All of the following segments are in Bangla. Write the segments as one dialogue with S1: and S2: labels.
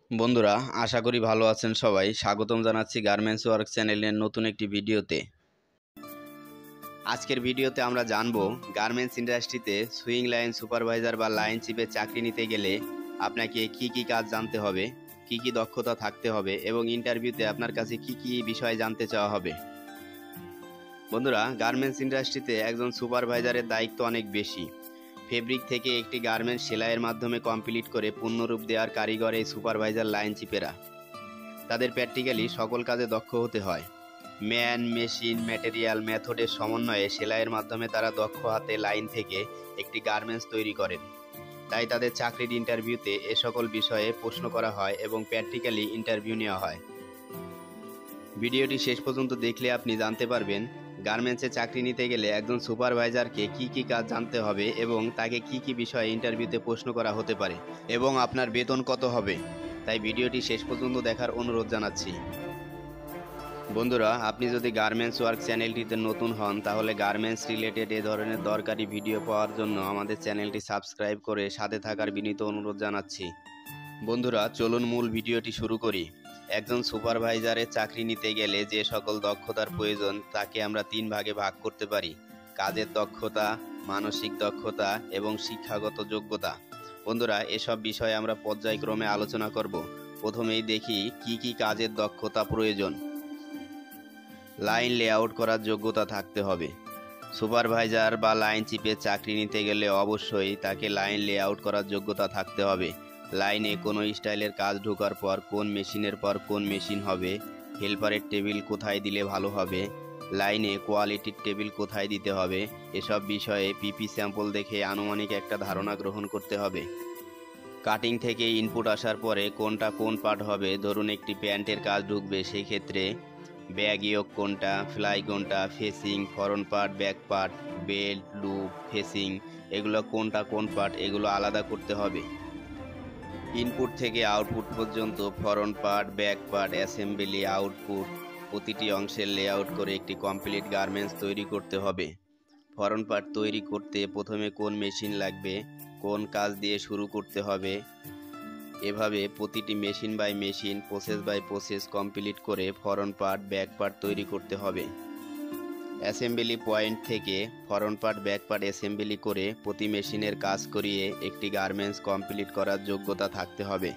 S1: বন্ধুরা, আশা করি ভালো আছেন সবাই। স্বাগতম জানাচ্ছি গার্মেন্টস ওয়ার্ক চ্যানেলের নতুন একটি ভিডিওতে। আজকের ভিডিওতে আমরা জানবো গার্মেন্টস ইন্ডাস্ট্রিতে সুইং লাইন সুপারভাইজার বা লাইন চিপে চাকরি নিতে গেলে আপনাকে কি কাজ জানতে হবে, কি দক্ষতা থাকতে হবে এবং ইন্টারভিউতে আপনার কাছে কি বিষয় জানতে চাওয়া হবে। বন্ধুরা, গার্মেন্টস ইন্ডাস্ট্রিতে একজন সুপারভাইজারের দায়িত্ব অনেক বেশি। ফেব্রিক থেকে একটি গার্মেন্টস সেলাইয়ের মাধ্যমে কমপ্লিট করে পূর্ণরূপ দেওয়ার কারিগর এই সুপারভাইজার লাইন চিপেরা। তাদের প্র্যাকটিক্যালি সকল কাজে দক্ষ হতে হয়। ম্যান, মেশিন, ম্যাটেরিয়াল, মেথডের সমন্বয়ে সেলাইয়ের মাধ্যমে তারা দক্ষ হাতে লাইন থেকে একটি গার্মেন্টস তৈরি করেন। তাই তাদের চাকরির ইন্টারভিউতে এ সকল বিষয়ে প্রশ্ন করা হয় এবং প্র্যাকটিক্যালি ইন্টারভিউ নেওয়া হয়। ভিডিওটি শেষ পর্যন্ত দেখলে আপনি জানতে পারবেন গার্মেন্টসে চাকরি নিতে গেলে একজন সুপারভাইজারকে কি কাজ জানতে হবে এবং তাকে কি বিষয়ে ইন্টারভিউতে প্রশ্ন করা হতে পারে এবং আপনার বেতন কত হবে। তাই ভিডিওটি শেষ পর্যন্ত দেখার অনুরোধ জানাচ্ছি। বন্ধুরা, আপনি যদি গার্মেন্টস ওয়ার্ক চ্যানেলটিতে নতুন হন তাহলে গার্মেন্টস রিলেটেড এ ধরনের দরকারি ভিডিও পাওয়ার জন্য আমাদের চ্যানেলটি সাবস্ক্রাইব করে সাথে থাকার বিনীত অনুরোধ জানাচ্ছি। বন্ধুরা, চলুন মূল ভিডিওটি শুরু করি। একজন সুপারভাইজারের চাকরি নিতে গেলে যে সকল দক্ষতার প্রয়োজন তাকে আমরা 3 ভাগে ভাগ করতে পারি: কাজের দক্ষতা, মানসিক দক্ষতা এবং শিক্ষাগত যোগ্যতা। বন্ধুরা, এসব বিষয়ে আমরা পর্যায়ক্রমে আলোচনা করব। প্রথমেই দেখি কি কাজের দক্ষতা প্রয়োজন। লাইন লেআউট করার যোগ্যতা থাকতে হবে। সুপারভাইজার বা লাইন চিপে চাকরি নিতে গেলে অবশ্যই তাকে লাইন লেআউট করার যোগ্যতা থাকতে হবে। লাইনে কোনো স্টাইলের কাজ ঢোকার পর কোন মেশিনের পর কোন মেশিন হবে, হেল্পারের টেবিল কোথায় দিলে ভালো হবে, লাইনে কোয়ালিটির টেবিল কোথায় দিতে হবে, এসব বিষয়ে পিপি স্যাম্পল দেখে আনুমানিক একটা ধারণা গ্রহণ করতে হবে। কাটিং থেকে ইনপুট আসার পরে কোনটা কোন পার্ট হবে, ধরুন একটি প্যান্টের কাজ ঢুকবে, সেই ক্ষেত্রে ব্যাগ ইয়োক কোনটা, ফ্লাই কোনটা, facing, front part, back part, belt, loop, facing, এগুলো কোনটা কোন পার্ট, এগুলো আলাদা করতে হবে। ইনপুট থেকে আউটপুট পর্যন্ত front part, back part, assembly, output প্রতিটি অংশের লেআউট করে একটি কমপ্লিট গার্মেন্টস তৈরি করতে হবে। ফরন পার্ট তৈরি করতে প্রথমে কোন মেশিন লাগবে, কোন কাজ দিয়ে শুরু করতে হবে, এভাবে প্রতিটি machine by machine, process by process complete করে ফরন পার্ট, ব্যাক পার্ট তৈরি করতে হবে। অ্যাসেম্বলি পয়েন্ট থেকে front part, back part assembly করে প্রতি মেশিনের কাজ করিয়ে একটি গার্মেন্টস কমপ্লিট করার যোগ্যতা থাকতে হবে।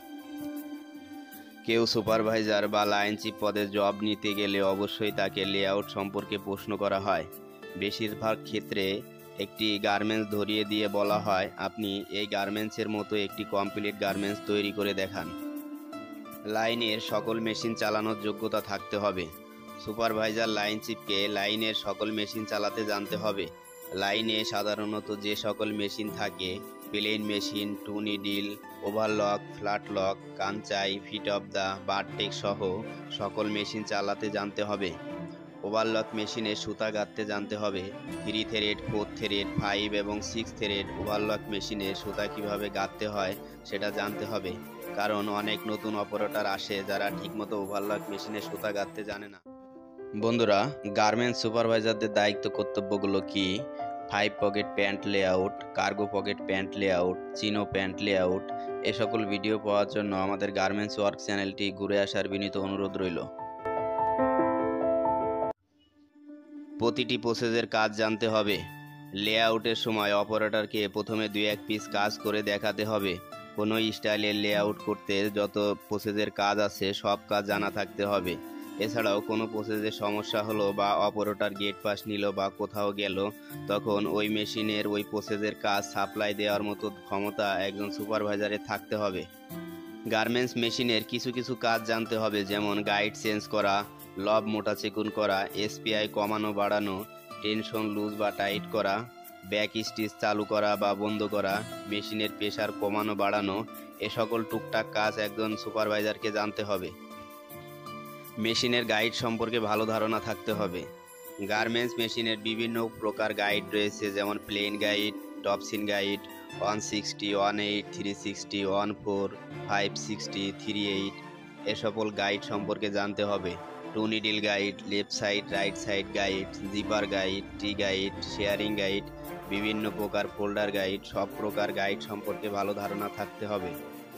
S1: কেউ সুপারভাইজার বা লাইন চিপ পদে জব নিতে গেলে অবশ্যই তাকে লেআউট সম্পর্কে প্রশ্ন করা হয়। বেশিরভাগ ক্ষেত্রে একটি গার্মেন্টস ধরিয়ে দিয়ে বলা হয়, আপনি এই গার্মেন্টসের মতো একটি কমপ্লিট গার্মেন্টস তৈরি করে দেখান। লাইনের সকল মেশিন চালানোর যোগ্যতা থাকতে হবে। সুপারভাইজার লাইন চিপকে লাইনের সকল মেশিন চালাতে জানতে হবে। লাইনে সাধারণত যে সকল মেশিন থাকে, plain machine, two needle, overlock, flat lock, Kansai, fit of the bartack সহ সকল মেশিন চালাতে জানতে হবে। ওভারলক মেশিনে সুতা গাঁথতে জানতে হবে। 3 থ্রেড, 4 থ্রেড, 5 এবং 6 থ্রেড ওভারলক মেশিনে সুতা কিভাবে গাঁথতে হয় সেটা জানতে হবে, কারণ অনেক নতুন অপারেটর আসে যারা ঠিকমতো ওভারলক মেশিনে সুতা গাঁথতে জানে না। বন্ধুরা, গার্মেন্টস সুপারভাইজারদের দায়িত্ব কর্তব্যগুলো কি: 5 pocket pant layout, cargo pocket pant layout, chino pant layout. এ সকল ভিডিও পাওয়ার জন্য আমাদের গার্মেন্টস ওয়ার্ক চ্যানেলটি ঘুরে আসার বিনীত অনুরোধ রইল। প্রতিটি প্রসেসের কাজ জানতে হবে। লেআউটের সময় অপারেটরকে প্রথমে 2-1 পিস কাজ করে দেখাতে হবে। কোনো স্টাইলের লেআউট করতে যত প্রসেসের কাজ আছে সব কাজ জানা থাকতে হবে। এছাড়াও কোনো প্রসেসের সমস্যা হলো বা অপারেটর গেট পাস নিল বা কোথাও গেল, তখন ওই মেশিনের ওই প্রসেসের কাজ সাপ্লাই দেওয়ার মতো ক্ষমতা একজন সুপারভাইজারের থাকতে হবে। গার্মেন্টস মেশিনের কিছু কাজ জানতে হবে, যেমন গাইড চেঞ্জ করা, লব মোটা চিকুন করা, এসপিআই কমানো বাড়ানো, টেনশন লুজ বা টাইট করা, ব্যাক স্টিচ চালু করা বা বন্ধ করা, মেশিনের প্রেসার কমানো বাড়ানো, এ সকল টুকটাক কাজ একজন সুপারভাইজারকে জানতে হবে। মেশিনের গাইড সম্পর্কে ভালো ধারণা থাকতে হবে। গার্মেন্টস মেশিনের বিভিন্ন প্রকার গাইড রয়েছে, যেমন প্লেন গাইড, টপসিন গাইড, 160, 18, 360, 14, 560, 38, এ সকল গাইড সম্পর্কে জানতে হবে। Two needle guide, left side right side guide, zipper guide, T guide, shirring guide, বিভিন্ন প্রকার ফোল্ডার গাইড, সব প্রকার গাইড সম্পর্কে ভালো ধারণা থাকতে হবে।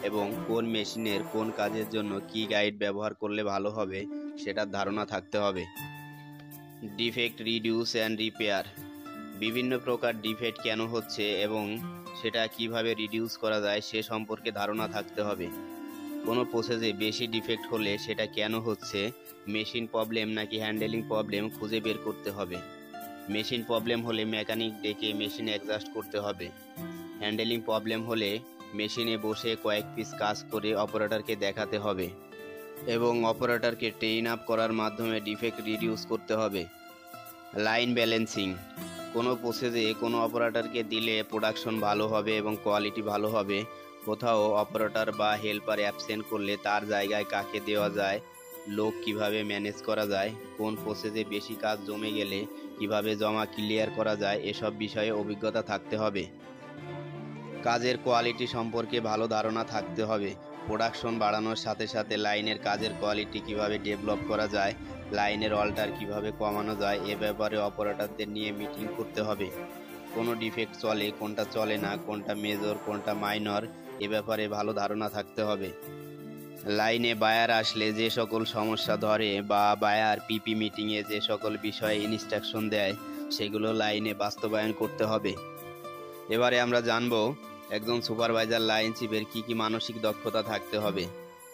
S1: এবং কোন মেশিনের কোন কাজের জন্য কি গাইড ব্যবহার করলে ভালো হবে সেটার ধারণা থাকতে হবে। ডিফেক্ট রিডিউস অ্যান্ড রিপেয়ার, বিভিন্ন প্রকার ডিফেক্ট কেন হচ্ছে এবং সেটা কিভাবে রিডিউস করা যায় সে সম্পর্কে ধারণা থাকতে হবে। কোনো প্রসেসে বেশি ডিফেক্ট হলে সেটা কেন হচ্ছে, মেশিন প্রবলেম নাকি হ্যান্ডেলিং প্রবলেম খুঁজে বের করতে হবে। মেশিন প্রবলেম হলে মেকানিক ডেকে মেশিন অ্যাডজাস্ট করতে হবে। হ্যান্ডেলিং প্রবলেম হলে মেশিনে বসে কয়েক পিস কাজ করে অপারেটরকে দেখাতে হবে এবং অপারেটরকে ট্রেন আপ করার মাধ্যমে ডিফেক্ট রিডিউস করতে হবে। লাইন ব্যালেন্সিং, কোনো প্রসেসে কোনো অপারেটরকে দিলে প্রোডাকশন ভালো হবে এবং কোয়ালিটি ভালো হবে। কোথাও অপারেটর বা হেল্পার অ্যাবসেন্ট করলে তার জায়গায় কাকে দেওয়া যায়, লোক কিভাবে ম্যানেজ করা যায়, কোন প্রসেসে বেশি কাজ জমে গেলে কিভাবে জমা ক্লিয়ার করা যায়, এসব বিষয়ে অভিজ্ঞতা থাকতে হবে। কাজের কোয়ালিটি সম্পর্কে ভালো ধারণা থাকতে হবে। প্রোডাকশন বাড়ানোর সাথে সাথে লাইনের কাজের কোয়ালিটি কিভাবে ডেভেলপ করা যায়, লাইনের অল্টার কিভাবে কমানো যায়, এ ব্যাপারে অপারেটরদের নিয়ে মিটিং করতে হবে। কোনো ডিফেক্ট চলে, কোনটা চলে না, কোনটা মেজর, কোনটা মাইনর, এ ব্যাপারে ভালো ধারণা থাকতে হবে। লাইনে বায়ার আসলে যে সকল সমস্যা ধরে বা বায়ার পিপি মিটিংয়ে যে সকল বিষয়ে ইনস্ট্রাকশন দেয় সেগুলো লাইনে বাস্তবায়ন করতে হবে। এবারে আমরা জানবো একজন সুপারভাইজার লাইন চিফের কি কি মানসিক দক্ষতা থাকতে হবে।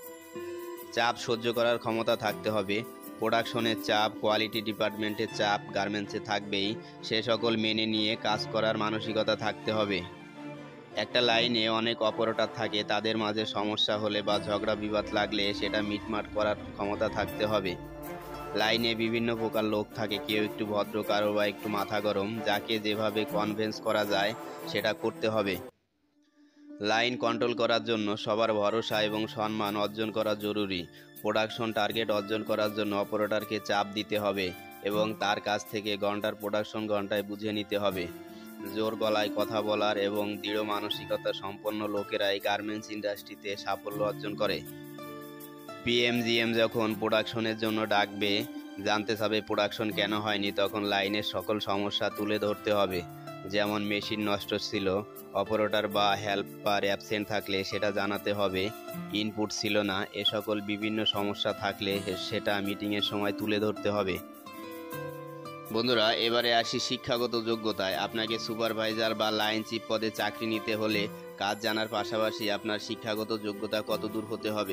S1: চাপ সহ্য করার ক্ষমতা থাকতে হবে। প্রোডাকশনের চাপ, কোয়ালিটি ডিপার্টমেন্টের চাপ গার্মেন্টসে থাকবেই, সে সকল মেনে নিয়ে কাজ করার মানসিকতা থাকতে হবে। একটা লাইনে অনেক অপারেটর থাকে, তাদের মাঝে সমস্যা হলে বা ঝগড়া বিবাদ লাগলে সেটা মিটমাট করার ক্ষমতা থাকতে হবে। লাইনে বিভিন্ন প্রকার লোক থাকে, কেউ একটু ভদ্র, কারো বা একটু মাথা গরম, যাকে যেভাবে কনভিন্স করা যায় সেটা করতে হবে। লাইন কন্ট্রোল করার জন্য সবার ভরসা এবং সম্মান অর্জন করা জরুরি। প্রোডাকশন টার্গেট অর্জন করার জন্য অপারেটরকে চাপ দিতে হবে এবং তার কাছ থেকে ঘন্টার প্রোডাকশন ঘন্টায় বুঝে নিতে হবে। জোর গলায় কথা বলার এবং দৃঢ় মানসিকতা সম্পন্ন লোকেরাই গার্মেন্টস ইন্ডাস্ট্রিতে সাফল্য অর্জন করে। পিএমজিএম যখন প্রোডাকশনের জন্য ডাকবে, জানতে চাবে প্রোডাকশন কেন হয়নি, তখন লাইনের সকল সমস্যা তুলে ধরতে হবে। যেমন মেশিন নষ্ট ছিল, অপারেটর বা হেল্পার অ্যাবসেন্ট থাকলে সেটা জানাতে হবে, ইনপুট ছিল না, এ সকল বিভিন্ন সমস্যা থাকলে সেটা মিটিংয়ের সময় তুলে ধরতে হবে। বন্ধুরা, এবারে আসি শিক্ষাগত যোগ্যতায়। আপনাকে সুপারভাইজার বা লাইন চিফ পদে চাকরি নিতে হলে কাজ জানার পাশাপাশি আপনার শিক্ষাগত যোগ্যতা কতদূর হতে হবে।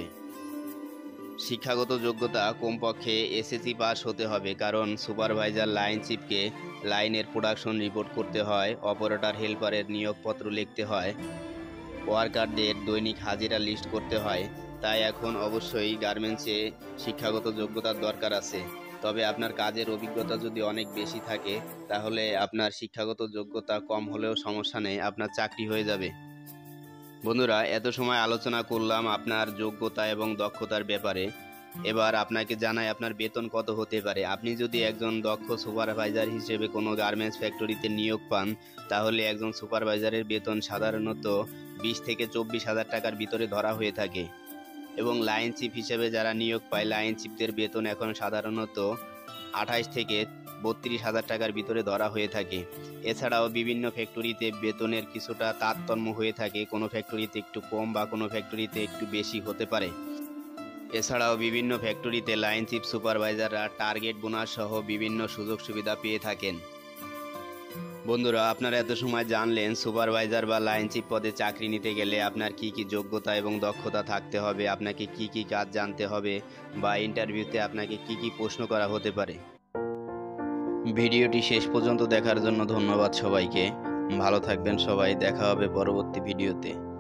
S1: শিক্ষাগত যোগ্যতা কমপক্ষে এসএসসি পাস হতে হবে, কারণ সুপারভাইজার লাইন চিফকে লাইনের প্রোডাকশন রিপোর্ট করতে হয়, অপারেটর হেল্পারের নিয়োগপত্র লিখতে হয়, ওয়ার্কারদের দৈনিক হাজিরা লিস্ট করতে হয়। তাই এখন অবশ্যই গার্মেন্টসে শিক্ষাগত যোগ্যতার দরকার আছে। তবে আপনার কাজের অভিজ্ঞতা যদি অনেক বেশি থাকে তাহলে আপনার শিক্ষাগত যোগ্যতা কম হলেও সমস্যা নেই, আপনার চাকরি হয়ে যাবে। বন্ধুরা, এত সময় আলোচনা করলাম আপনার যোগ্যতা এবং দক্ষতার ব্যাপারে। এবার আপনাকে জানাই আপনার বেতন কত হতে পারে। আপনি যদি একজন দক্ষ সুপারভাইজার হিসেবে কোনো গার্মেন্টস ফ্যাক্টরিতে নিয়োগ পান, তাহলে একজন সুপারভাইজারের বেতন সাধারণত 20 থেকে 24,000 টাকার ভিতরে ধরা হয়ে থাকে এবং লাইন চিফ হিসেবে যারা নিয়োগ পায়, লাইন চিফদের বেতন এখন সাধারণত 28 থেকে 32,000 টাকার ভিতরে ধরা হয়ে থাকে। এছাড়াও বিভিন্ন ফ্যাক্টরিতে বেতনের কিছুটা তারতম্য হয়ে থাকে, কোনো ফ্যাক্টরিতে একটু কম বা কোনো ফ্যাক্টরিতে একটু বেশি হতে পারে। এছাড়াও বিভিন্ন ফ্যাক্টরিতে লাইন চিফ সুপারভাইজাররা টার্গেট বোনাস সহ বিভিন্ন সুযোগ সুবিধা পেয়ে থাকেন। বন্ধুরা, আপনারা এত সময় জানলেন সুপারভাইজার বা লাইন চিফ পদে চাকরি নিতে গেলে আপনার কি কি যোগ্যতা এবং দক্ষতা থাকতে হবে, আপনাকে কি কি কাজ জানতে হবে বা ইন্টারভিউতে আপনাকে কি কি প্রশ্ন করা হতে পারে। ভিডিওটি শেষ পর্যন্ত দেখার জন্য ধন্যবাদ সবাইকে। ভালো থাকবেন সবাই, দেখা হবে পরবর্তী ভিডিওতে।